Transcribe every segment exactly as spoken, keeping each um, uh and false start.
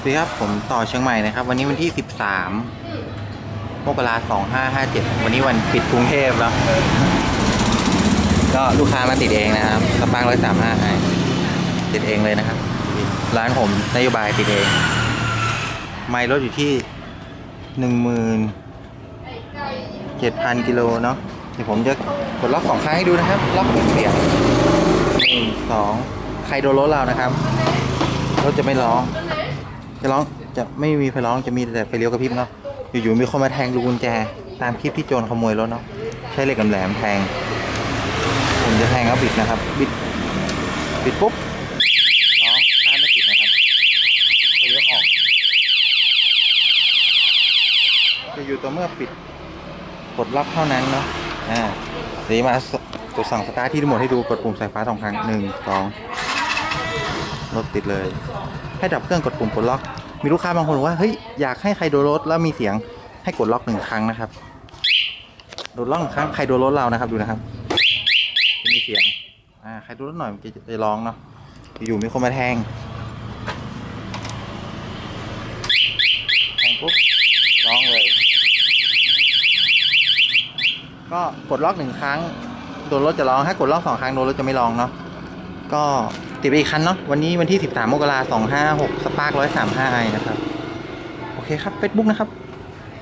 สวัสดีครับผมต่อเชียงใหม่นะครับวันนี้วันที่สิบสามมกราคมสองห้าห้าเจ็ดวันนี้วันปิดกรุงเทพแล้วก็ลูกค้ามาติดเองนะครับสปาร์คร้อยสามห้าไอติดเองเลยนะครับร้านผมนโยบายติดเองไมล์รถอยู่ที่หนึ่งหมื่นเจ็ดพันกิโลเนาะเดี๋ยวผมจะกดล็อกสองครั้งให้ดูนะครับล็อกเสียงหนึ่งสองใครโดนรถเรานะครับรถจะไม่ร้องจะร้องจะไม่มีไฟร้องจะมีแต่ไฟเลี้ยวกระพริบเนาะอยู่ๆมีคนมาแทงลูกกุญแจตามคลิปที่โจรขโมยรถเนาะใช้เหล็กแหลมแทงผมจะแทงเขาบิดนะครับบิดบิดปุ๊บร้องคาดไม่ติดนะครับไฟเลี้ยวออกจะอยู่ตัวเมื่อปิดกดล็อกเท่านั้นเนาะอ่าเดี๋ยวมากดสั่งสตาร์ทที่รีโมทให้ดูกดปุ่มสายฟ้าสองครั้งหนึ่งสองรถติดเลยให้ดับเครื่องกดปุ่มปลดล็อกมีลูกค้าบางคนบอกว่าเฮ้ยอยากให้ใครโดนรถแล้วมีเสียงให้กดล็อกหนึ่งครั้งนะครับโดนล็อกหนึ่งครั้งใครโดนรถเรานะครับดูนะครับจะมีเสียงอ่าใครโดนรถหน่อยมันจะจะร้องเนาะอยู่มีคนมาแทงแทงปุ๊บร้องเลยก็กดล็อกหนึ่งครั้งโดนรถจะร้องถ้ากดล็อกสองครั้งโดนรถจะไม่ร้องเนาะก็ติดไปอีกคันเนาะวันนี้วันที่สิบสามมกราคมสองห้าหกสปาร์คร้อยสามห้าไอนะครับโอเคครับ Facebook นะครับ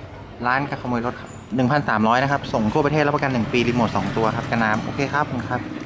ร้านการขโมยรถครับหนึ่งพันสามร้อยนะครับส่งทั่วประเทศรับประกันหนึ่งปีรีโมทสองตัวครับกันน้ำโอเคครับผมครับ